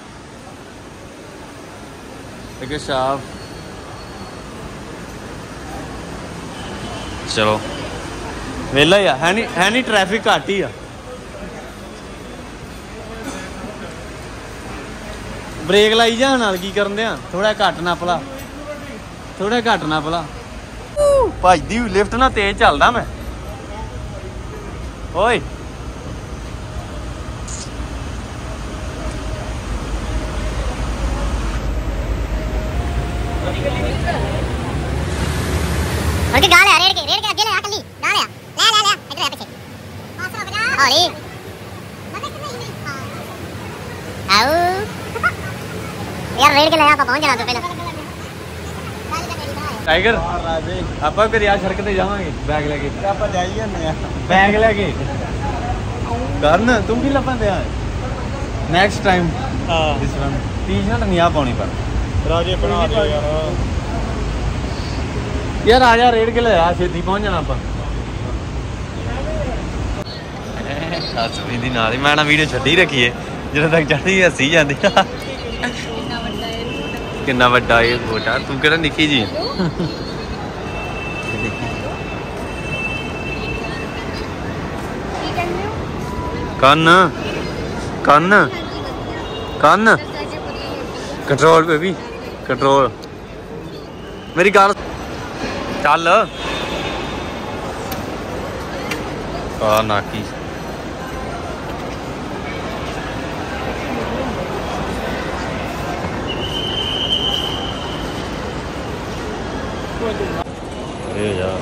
ਕਿ ਸ਼ਰਾਫ ਚਲੋ ਵੇਲਾ ਹੀ ਆ ਹੈ ਨਹੀਂ ਟ੍ਰੈਫਿਕ ਘੱਟ ਹੀ ਆ ਬ੍ਰੇਕ ਲਾਈ ਜਾ ਨਾਲ ਕੀ ਕਰਨ ਦੇ ਆ ਥੋੜਾ ਘੱਟ ਨਾ ਪਲਾ ਭੱਜਦੀ ਲਿਫਟ ਨਾਲ ਤੇਜ਼ ਚੱਲਦਾ ਮੈਂ ਓਏ उनकी गाल है रेड के आगे ले आ कली गाल है ले इधर आ पीछे पास हो जा हौली आओ यार रेड के ले आप पहुंच जाना तो पहले टाइगर ਆਪਾਂ ਫਿਰ ਯਾਰ ਸੜਕ ਤੇ ਜਾਵਾਂਗੇ ਬੈਗ ਲੈ ਕੇ ਆਪਾਂ ਜਾਈ ਜਾਂਦੇ ਆ ਬੈਗ ਲੈ ਕੇ ਕਰਨ ਤੂੰ ਕੀ ਲੱਭਣ ਆ ਨੈਕਸਟ ਟਾਈਮ ਹਾਂ ਦਿਸ ਵਨ ਟੀ-ਸ਼ਰਟ ਨਹੀਂ ਆ ਪਾਉਣੀ ਪਰ ਰਾਜੇ ਬਣਾ ਦਿਓ ਯਾਰ ਆ ਜਾ ਰੇਡ ਕੇ ਲੈ ਆ ਛੇਤੀ ਪਹੁੰਚ ਜਾਣਾ ਆਪਾਂ ਸੱਸ ਵੀ ਦੀ ਨਾਲ ਹੀ ਮੈਂ ਨਾ ਵੀਡੀਓ ਛੱਡੀ ਰੱਖੀਏ ਜਦੋਂ ਤੱਕ ਚੜ੍ਹਦੀ ਹੱਸੀ ਜਾਂਦੀ ਆ ਕਿੰਨਾ ਵੱਡਾ ਇਹ ਫੋਟਾ ਤੂੰ ਕਿਹੜਾ ਨਿੱਕੀ ਜੀ ਕੰਨ ਕੰਟਰੋਲ ਬੇਬੀ ਕੰਟਰੋਲ ਮੇਰੀ ਗੱਲ ਚੱਲ ਆ ਨਾਕੀ ਇਹ ਜਾ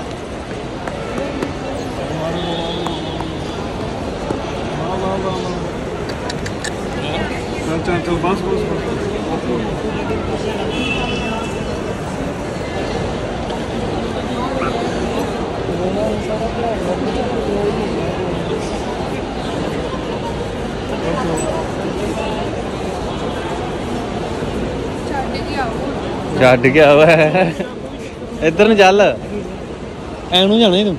चल बस ਛੱਡ ਗਿਆ ਵਾ ਇੱਧਰ ਨੂੰ ਚੱਲ ਐਨੂੰ ਜਾਣਾ ਤੂੰ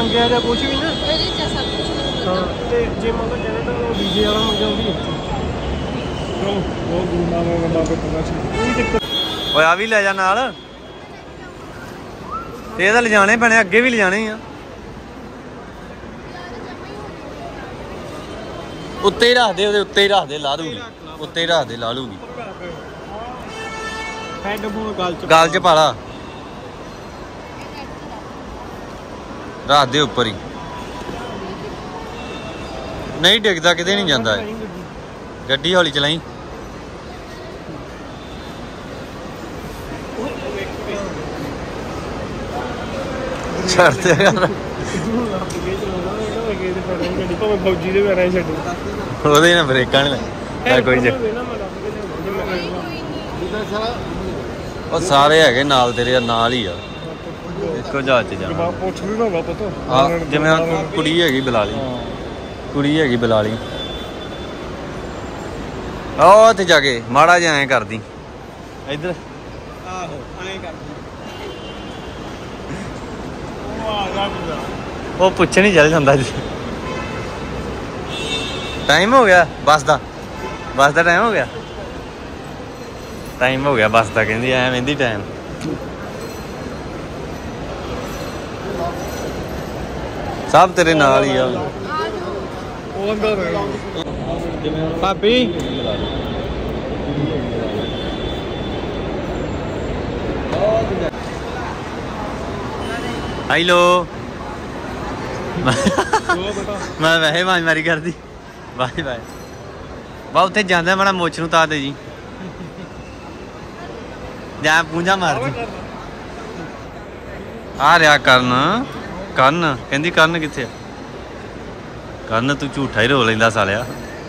ਮੰਗਿਆ ਜਾਂ ਕੁਝ ਵੀ ਨਾ ਇਹਦੇ ਚ ਸਭ ਕੁਝ ਹਾਂ ਤੇ ਜੇ ਮੰਗੋ ਜਨਰੇਟਰ ਉਹ ਡੀਜੇ ਵਾਲਾ ਮੰਗਿਆ ਉਹ ਵੀ ਇੱਥੇ ਚਲੋ ਉਹ ਗੁਰਨਾ ਮੈਂ ਬਾਬੇ ਪੂਰਾ ਸੀ ਕੋਈ ਦਿੱਕਤ ਓਏ ਆ ਵੀ ਲੈ ਜਾ ਨਾਲ ਤੇ ਇਹਦਾ ਲਿਜਾਣੇ ਪੈਣੇ ਅੱਗੇ ਵੀ ਲਿਜਾਣੇ ਆ ਉੱਤੇ ਹੀ ਰੱਖ ਦੇ ਉਹਦੇ ਉੱਤੇ ਹੀ ਰੱਖ ਦੇ ਲਾ ਦੂਗੀ ਉੱਤੇ ਹੀ ਰੱਖ ਦੇ ਲਾ ਲੂਗੀ ਹੈਡਫੋਨ ਗਲ ਚ ਪਾ ਲਾ ਰੱਖ ਦੇ ਉੱਪਰ ਹੀ ਨਹੀਂ ਡਿੱਗਦਾ ਕਿਤੇ ਨਹੀਂ ਜਾਂਦਾ ਗੱਡੀ ਹੌਲੀ ਚਲਾਈ ਛੱਡ ਦੇ ਯਾਰ ਫੌਜੀ ਦੇ ਪੈਰਾਂ ਛੱਡ ਉਹਦੇ ਨਾਲ ਬ੍ਰੇਕਾਂ ਨਹੀਂ ਲੱਗ ਕੋਈ ਉਹ ਸਾਰੇ ਹੈਗੇ ਨਾਲ ਤੇਰੇ ਨਾਲ ਹੀ ਆ ਇੱਕੋ ਜਹਾਜ਼ 'ਚ ਜਾਣਾ ਪੁੱਛ ਵੀ ਹੋਗਾ ਪਤਾ ਆ ਜਿਵੇਂ ਕੁੜੀ ਹੈਗੀ ਬੁਲਾ ਲਈ ਕੁੜੀ ਹੈਗੀ ਬੁਲਾ ਲਈ ਉਹ ਉੱਥੇ ਜਾ ਕੇ ਮਾੜਾ ਜਿਹਾ ਐਂ ਕਰਦੀ ਇੱਧਰ ਆਹੋ ਐਂ ਕਰਦੀ ਉਹ ਪੁੱਛਣ ਹੀ ਚੱਲ ਜਾਂਦਾ ਜੀ ਟਾਈਮ ਹੋ ਗਿਆ ਬੱਸ ਦਾ ਟਾਈਮ ਹੋ ਗਿਆ ਬੱਸ ਦਾ ਕਹਿੰਦੀ ਐ ਵਹਿੰਦੀ ਟਾਈਮ ਸਭ ਤੇਰੇ ਨਾਲ ਹੀ ਆ ਉਹ ਅੰਦਰ ਭਾਬੀ ਹੈਲੋ ਮੈਂ ਵੈਸੇ ਮਾਰੀ ਕਰਦੀ ਬਾਏ ਬਾ ਉੱਥੇ ਜਾਂਦਾ ਮਾੜਾ ਮੁੱਛ ਨੂੰ ਤਾਂ ਦੇ ਜੀ ਜਾਂ ਪੂੰਝਾ ਮਾਰਦੀ ਆ ਰਿਹਾ ਕਰਨ ਕਹਿੰਦੀ ਕਰਨ ਕਿੱਥੇ ਕਰਨ ਤੂੰ ਝੂਠਾ ਹੀ ਰੋ ਲੈਂਦਾ ਸਾਲਿਆ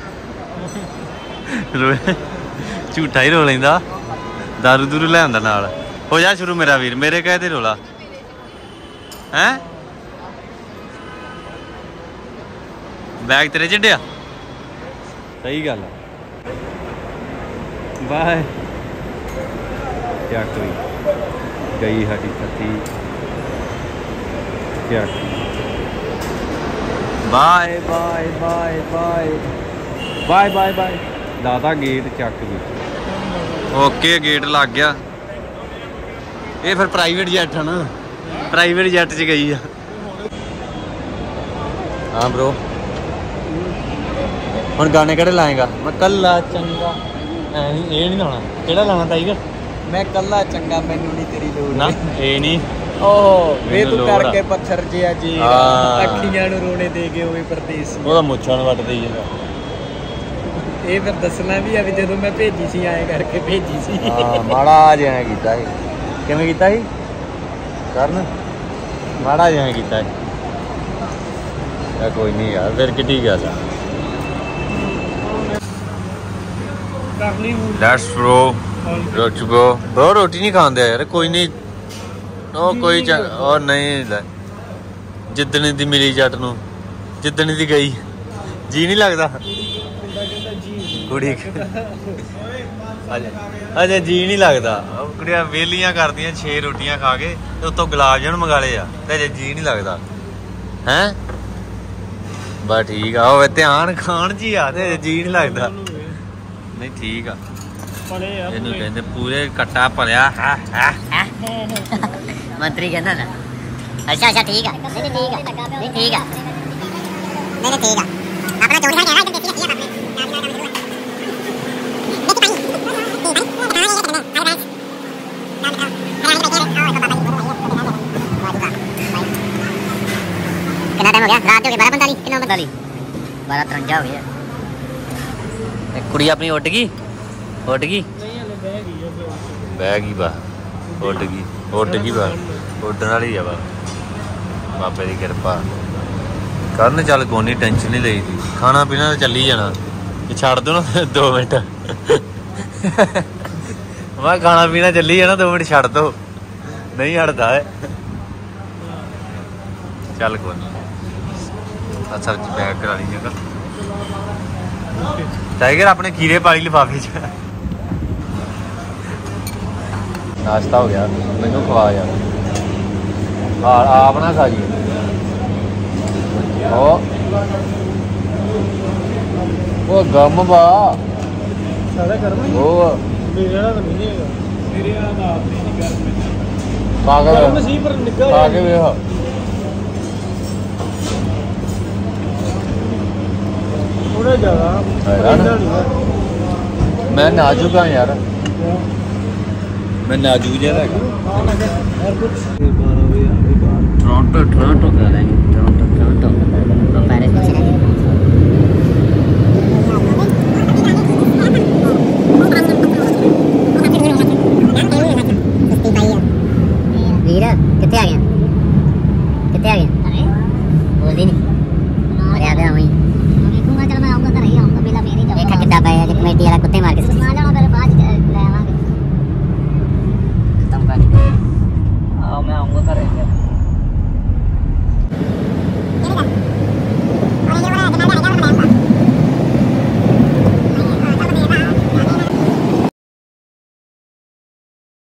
ਝੂਠਾ ਹੀ ਰੋ ਲੈਂਦਾ ਦਾਰੂ ਦੂਰੂ ਲੈ ਆਉਂਦਾ ਨਾਲ ਹੋ ਜਾ ਸ਼ੁਰੂ ਮੇਰਾ ਵੀਰ ਮੇਰੇ ਕਹੇ ਤੇ ਰੋਲਾ ਹੈਂ ਬੈਗ ਤੇਰੇ ਚੱਡਿਆ ਸਹੀ ਗੱਲ ਆ ਬਾਏ ਕਿਆ ਕੋਈ ਗਈ ਸਾਡੀ ਸੱਤੀ ਕਿਆ ਬਾਏ ਦਾਦਾ ਗੇਟ ਚੱਕ ਵੀ ਓਕੇ ਗੇਟ ਲੱਗ ਗਿਆ ਇਹ ਫਿਰ ਪ੍ਰਾਈਵੇਟ ਜੈਟ ਆ ਨਾ ਪ੍ਰਾਈਵੇਟ ਜੈਟ 'ਚ ਗਈ ਆ ਹਾਂ ਬ్రో ਹੁਣ ਗਾਣੇ ਕਿਹੜੇ ਲਾਏਗਾ ਮੈਂ ਕੱਲਾ ਚੰਗਾ ਇਹ ਨਹੀਂ ਲਾਉਣਾ ਕਿਹੜਾ ਲਾਉਣਾ ਟਾਈਗਰ ਮੈਂ ਕੱਲਾ ਚੰਗਾ ਮੈਨੂੰ ਨਹੀਂ ਤੇਰੀ ਲੋੜ ਨਾ ਇਹ ਨਹੀਂ ਓਹ ਵੇ ਤੂੰ ਕਰਕੇ ਪੱਥਰ ਜਿਹਾ ਜੀ ਅੱਖੀਆਂ ਨੂੰ ਰੋਣੇ ਦੇ ਗਏ ਹੋਏ ਪਰਦੇਸੀ ਉਹਦਾ ਮੁੱਛਾਂ ਨੂੰ ਵੱਟ ਦੇਈ ਜਾਂਦਾ ਇਹ ਫਿਰ ਦੱਸਣਾ ਵੀ ਆ ਵੀ ਜਦੋਂ ਮੈਂ ਭੇਜੀ ਸੀ ਐਂ ਕਰਕੇ ਭੇਜੀ ਸੀ ਹਾਂ ਮਾੜਾ ਜਿਹਾ ਕੀਤਾ ਸੀ ਕਿਵੇਂ ਕੀਤਾ ਸੀ ਕਰਨ ਮਾੜਾ ਜਿਹਾ ਕੀਤਾ ਸੀ ਕੋਈ ਨਹੀਂ ਯਾਰ ਫਿਰ ਕਿੱਡੀ ਗੱਲ ਆ ਲੈਟਸ ਬ్రో ਰੋਟੀ ਬ్రో ਰੋਟੀ ਨਹੀਂ ਖਾਂਦੇ ਯਾਰ ਕੋਈ ਨਹੀਂ ਉਹ ਕੋਈ ਉਹ ਨਹੀਂ ਜਿੱਦਣ ਦੀ ਮਿਲੀ ਜੱਟ ਨੂੰ ਜਿੱਦਣ ਦੀ ਗਈ ਜੀ ਨਹੀਂ ਲੱਗਦਾ ਕੁੜੀ ਅਜੇ ਜੀ ਨਹੀਂ ਲੱਗਦਾ ਕੁੜੀਆਂ ਵੇਲੀਆਂ ਕਰਦੀਆਂ 6 ਰੋਟੀਆਂ ਖਾ ਕੇ ਤੇ ਉੱਤੋਂ ਗੁਲਾਬ ਜਾਮੁਨ ਮੰਗਾ ਲਏ ਆ ਤੇ ਅਜੇ ਜੀ ਨਹੀਂ ਲੱਗਦਾ ਹੈਂ ਬਸ ਠੀਕ ਆ ਉਹ ਧਿਆਨ ਖਾਣ ਜੀ ਆ ਤੇ ਜੀ ਨਹੀਂ ਲੱਗਦਾ ਨਹੀਂ ਠੀਕ ਆ ਇਹਨੂੰ ਕਹਿੰਦੇ ਪੂਰੇ ਕੱਟਾ ਭਰਿਆ ਮੰਤਰੀ ਕਹਿੰਦਾ ਨਾ ਅੱਛਾ ਠੀਕ ਆ ਨਹੀਂ ਠੀਕ ਆ ਠੀਕ ਆ ਆਪਣਾ ਚੋਰੀ ਹੈ ਨਾ ਇੱਧਰ ਦੇਖੀ ਆਪਣੇ कितना टाइम हो गया रात हो गई 12:45 कितना 45 12:53 हो गया कुड़ी अपनी उठ गई बह गई बा उठ गई बा उठन वाली है बा बाबे की कृपा करन चल कोई नहीं टेंशन नहीं ली थी खाना पीना तो चली जाना छड़ दो ना 2 मिनट मैं खाना पीना चली जाना 2 मिनट छड़ दो नहीं हटता है चल कोई नहीं सब्जी पैक करा ली जगह टाइगर अपने खीरे पाली लिफाफे च नाश्ता हो गया मैनू खवा यार आप ना खा जी ਉਹ ਗਮ ਵਾ ਸਾਰਾ ਗਰਮ ਉਹ ਮੇਰੇ ਵਾਲਾ ਤਾਂ ਨਹੀਂ ਹੈਗਾ ਮੇਰੇ ਵਾਲਾ ਤਾਂ ਆਪ ਨਹੀਂ ਗਰਮ ਪਾਗਲ ਗਰਮ ਸੀ ਪਰ ਨਿੱਘਾ ਖਾ ਕੇ ਵੇਖ ਥੋੜਾ ਜ਼ਿਆਦਾ ਹੈਗਾ ਨਾ। ਮੈਂ ਨਾਜ਼ੁਕ ਹਾਂ ਯਾਰ मैं नाजूक जरा और कुछ 12 बजे टोरंटो करा लेंगे